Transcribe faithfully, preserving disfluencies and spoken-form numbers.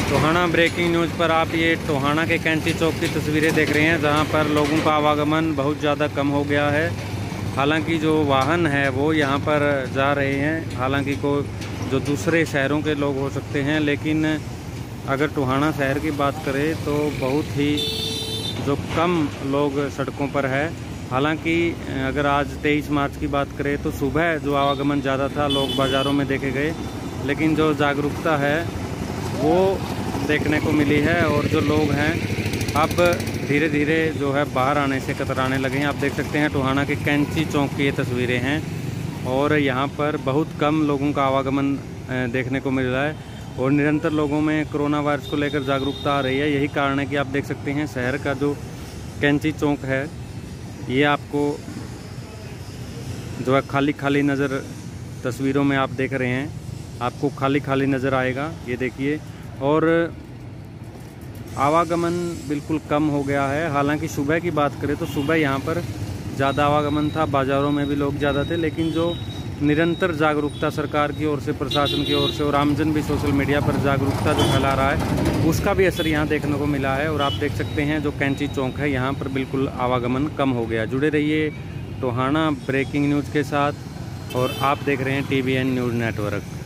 Tohana breaking news पर आप ये टोहाना के कैंची चौक की तस्वीरें देख रहे हैं, जहां पर लोगों का आवागमन बहुत ज़्यादा कम हो गया है। हालांकि जो वाहन है वो यहां पर जा रहे हैं, हालांकि को जो दूसरे शहरों के लोग हो सकते हैं, लेकिन अगर टोहाना शहर की बात करें तो बहुत ही जो कम लोग सड़कों पर है। हालांकि अगर आज तेईस मार्च की बात करें तो सुबह जो आवागमन ज़्यादा था, लोग बाज़ारों में देखे गए, लेकिन जो जागरूकता है वो देखने को मिली है और जो लोग हैं अब धीरे धीरे जो है बाहर आने से कतराने लगे हैं। आप देख सकते हैं टोहाना के कैंची चौक की ये तस्वीरें हैं और यहाँ पर बहुत कम लोगों का आवागमन देखने को मिल रहा है और निरंतर लोगों में कोरोना वायरस को लेकर जागरूकता आ रही है। यही कारण है कि आप देख सकते हैं शहर का जो कैंची चौक है ये आपको जो है खाली खाली नज़र, तस्वीरों में आप देख रहे हैं, आपको खाली खाली नज़र आएगा। ये देखिए, और आवागमन बिल्कुल कम हो गया है। हालांकि सुबह की बात करें तो सुबह यहाँ पर ज़्यादा आवागमन था, बाज़ारों में भी लोग ज़्यादा थे, लेकिन जो निरंतर जागरूकता सरकार की ओर से, प्रशासन की ओर से और आमजन भी सोशल मीडिया पर जागरूकता जो फैला रहा है, उसका भी असर यहाँ देखने को मिला है। और आप देख सकते हैं जो कैंची चौक है यहाँ पर बिल्कुल आवागमन कम हो गया। जुड़े रहिए टोहाना ब्रेकिंग न्यूज़ के साथ और आप देख रहे हैं T V N news network.